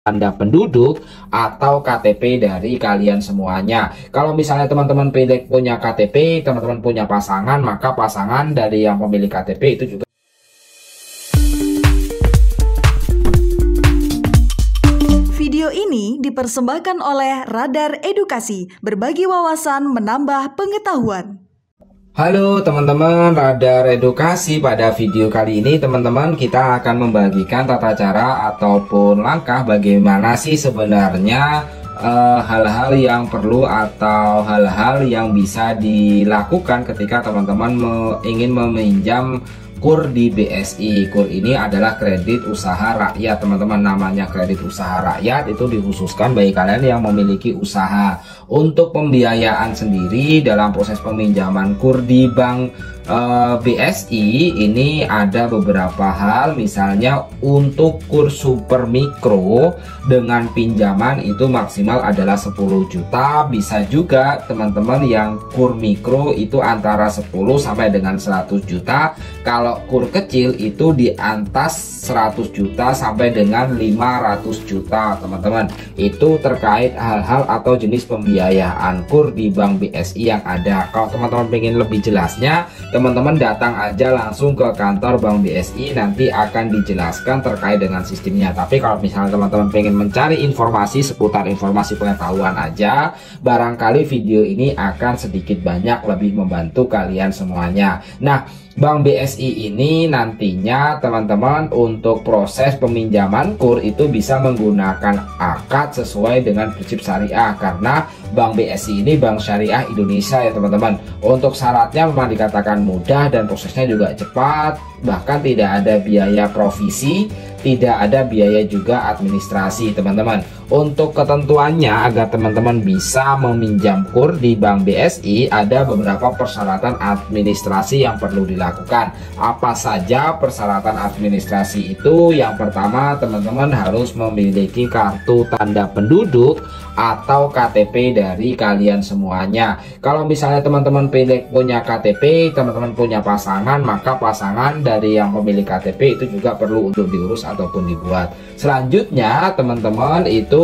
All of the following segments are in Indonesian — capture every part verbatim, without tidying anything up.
tanda penduduk atau K T P dari kalian semuanya. Kalau misalnya teman-teman pilih punya K T P, teman-teman punya pasangan, maka pasangan dari yang pemilik K T P itu juga. Video ini dipersembahkan oleh Radar Edukasi, berbagi wawasan menambah pengetahuan. Halo teman-teman Radar Edukasi, pada video kali ini teman-teman kita akan membagikan tata cara ataupun langkah bagaimana sih sebenarnya hal-hal uh, yang perlu atau hal-hal yang bisa dilakukan ketika teman-teman me ingin meminjam KUR di B S I. KUR ini adalah kredit usaha rakyat teman-teman, namanya kredit usaha rakyat, itu dikhususkan bagi kalian yang memiliki usaha. Untuk pembiayaan sendiri dalam proses peminjaman KUR di bank uh, B S I ini ada beberapa hal, misalnya untuk KUR super mikro dengan pinjaman itu maksimal adalah sepuluh juta, bisa juga teman-teman yang KUR mikro itu antara sepuluh sampai dengan seratus juta. Kalau KUR kecil itu di atas seratus juta sampai dengan lima ratus juta teman-teman. Itu terkait hal-hal atau jenis pembiayaan KUR di bank B S I yang ada. Kalau teman-teman pengen lebih jelasnya, teman-teman datang aja langsung ke kantor bank B S I, nanti akan dijelaskan terkait dengan sistemnya. Tapi kalau misalnya teman-teman pengen mencari informasi seputar informasi pengetahuan aja, barangkali video ini akan sedikit banyak lebih membantu kalian semuanya. Nah, bank B S I ini nantinya teman-teman untuk proses peminjaman KUR itu bisa menggunakan akad sesuai dengan prinsip syariah, karena bank B S I ini bank syariah Indonesia ya teman-teman. Untuk syaratnya memang dikatakan mudah dan prosesnya juga cepat, bahkan tidak ada biaya provisi, tidak ada biaya juga administrasi teman-teman. Untuk ketentuannya agar teman-teman bisa meminjam KUR di bank B S I, ada beberapa persyaratan administrasi yang perlu dilakukan. Apa saja persyaratan administrasi itu? Yang pertama, teman-teman harus memiliki kartu tanda penduduk atau K T P dari kalian semuanya. Kalau misalnya teman-teman pilih punya K T P, teman-teman punya pasangan, maka pasangan dari yang pemilik K T P itu juga perlu untuk diurus ataupun dibuat. Selanjutnya teman-teman itu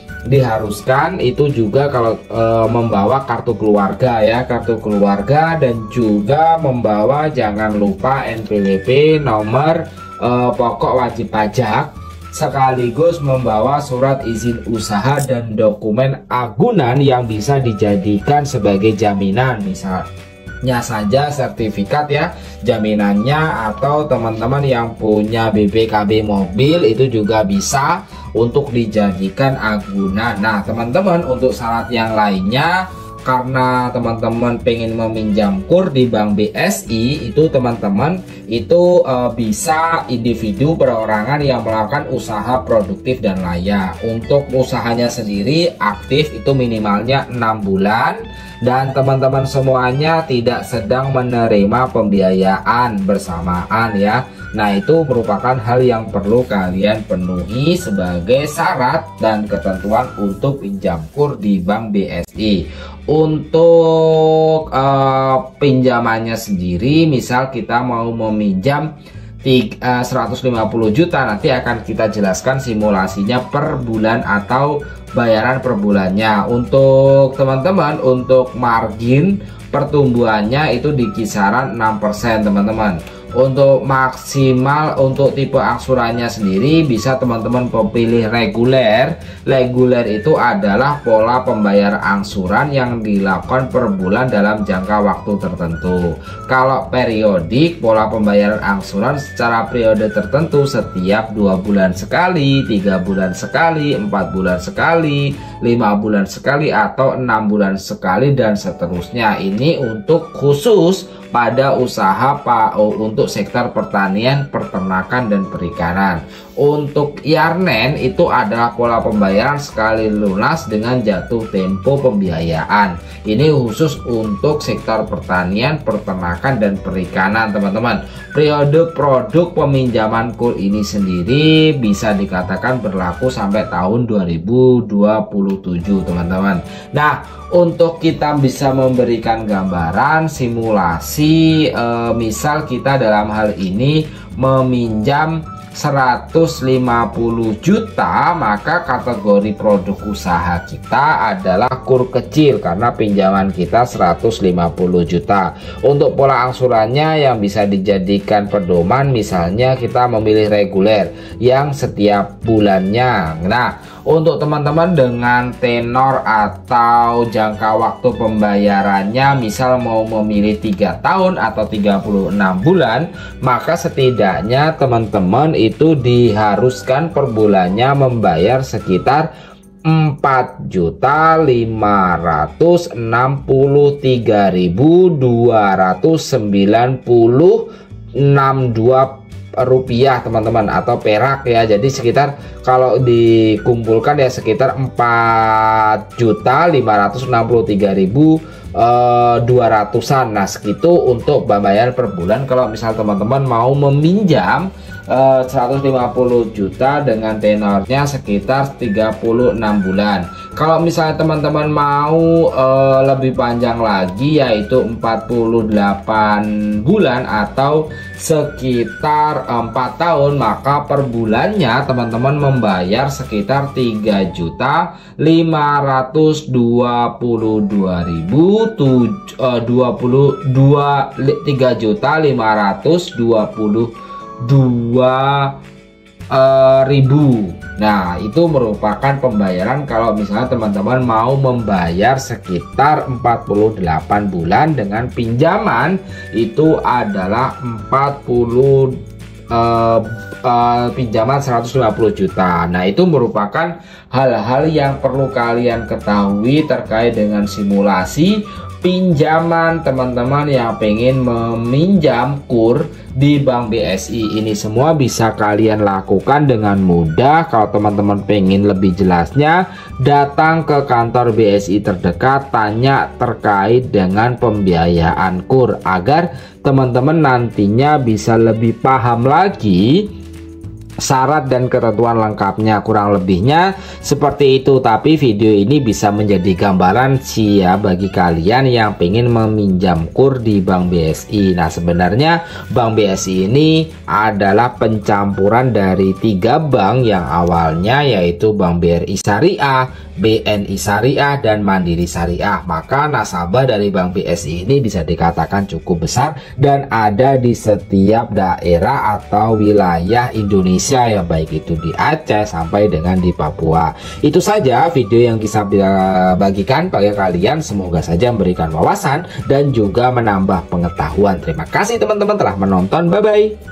diharuskan itu juga kalau e, membawa kartu keluarga ya, kartu keluarga, dan juga membawa jangan lupa N P W P, nomor e, pokok wajib pajak, sekaligus membawa surat izin usaha dan dokumen agunan yang bisa dijadikan sebagai jaminan, misalnya saja sertifikat ya jaminannya, atau teman-teman yang punya B P K B mobil itu juga bisa untuk dijadikan agunan. Nah teman-teman, untuk syarat yang lainnya, karena teman-teman pengen meminjam KUR di bank B S I itu teman-teman itu e, bisa individu perorangan yang melakukan usaha produktif dan layak. Untuk usahanya sendiri aktif itu minimalnya enam bulan, dan teman-teman semuanya tidak sedang menerima pembiayaan bersamaan ya. Nah itu merupakan hal yang perlu kalian penuhi sebagai syarat dan ketentuan untuk pinjam KUR di bank B S I. Untuk uh, pinjamannya sendiri, misal kita mau meminjam seratus lima puluh juta, nanti akan kita jelaskan simulasinya per bulan atau bayaran per bulannya. Untuk teman-teman, untuk margin pertumbuhannya itu di kisaran enam persen teman-teman. Untuk maksimal untuk tipe angsurannya sendiri bisa teman-teman pilih reguler. Reguler itu adalah pola pembayar angsuran yang dilakukan per bulan dalam jangka waktu tertentu. Kalau periodik, pola pembayaran angsuran secara periode tertentu setiap dua bulan sekali, tiga bulan sekali, empat bulan sekali, lima bulan sekali, atau enam bulan sekali, dan seterusnya. Ini untuk khusus pada usaha Pak untuk sektor pertanian, peternakan, dan perikanan. Untuk Yarnen itu adalah pola pembayaran sekali lunas dengan jatuh tempo pembiayaan. Ini khusus untuk sektor pertanian, peternakan, dan perikanan teman-teman. Periode produk peminjaman KUR ini sendiri bisa dikatakan berlaku sampai tahun dua ribu dua puluh tujuh teman-teman. Nah untuk kita bisa memberikan gambaran simulasi, e, misal kita dalam hal ini meminjam seratus lima puluh juta, maka kategori produk usaha kita adalah kur kecil karena pinjaman kita seratus lima puluh juta. Untuk pola angsurannya yang bisa dijadikan pedoman, misalnya kita memilih reguler yang setiap bulannya. Nah, untuk teman-teman dengan tenor atau jangka waktu pembayarannya misal mau memilih tiga tahun atau tiga puluh enam bulan, maka setidaknya teman-teman itu diharuskan per bulannya membayar sekitar empat juta lima ratus enam puluh tiga ribu dua ratus sembilan puluh enam dua rupiah teman-teman, atau perak ya. Jadi sekitar kalau dikumpulkan ya sekitar empat juta lima ratus enam puluh tiga ribu dua ratusan. Nah, segitu untuk pembayaran per bulan kalau misal teman-teman mau meminjam uh, seratus lima puluh juta dengan tenornya sekitar tiga puluh enam bulan. Kalau misalnya teman-teman mau uh, lebih panjang lagi, yaitu empat puluh delapan bulan atau sekitar empat tahun, maka per bulannya teman-teman membayar sekitar tiga juta lima ratus dua puluh dua ribu dua puluh dua tiga juta lima ratus dua puluh dua ribu. Nah, itu merupakan pembayaran kalau misalnya teman-teman mau membayar sekitar empat puluh delapan bulan dengan pinjaman itu adalah empat puluh uh, uh, pinjaman seratus lima puluh juta. Nah, itu merupakan hal-hal yang perlu kalian ketahui terkait dengan simulasi pinjaman teman-teman yang pengen meminjam kur di Bank B S I. Ini semua bisa kalian lakukan dengan mudah. Kalau teman-teman pengen lebih jelasnya, datang ke kantor B S I terdekat, tanya terkait dengan pembiayaan kur agar teman-teman nantinya bisa lebih paham lagi syarat dan ketentuan lengkapnya. Kurang lebihnya seperti itu, tapi video ini bisa menjadi gambaran sih ya bagi kalian yang pengen meminjam kur di Bank B S I. Nah, sebenarnya Bank B S I ini adalah pencampuran dari tiga bank yang awalnya yaitu Bank B R I Syariah, B N I Syariah, dan Mandiri Syariah. Maka nasabah dari Bank B S I ini bisa dikatakan cukup besar dan ada di setiap daerah atau wilayah Indonesia ya, baik itu di Aceh sampai dengan di Papua. Itu saja video yang bisa bagikan bagi kalian, semoga saja memberikan wawasan dan juga menambah pengetahuan. Terima kasih teman-teman telah menonton, bye bye.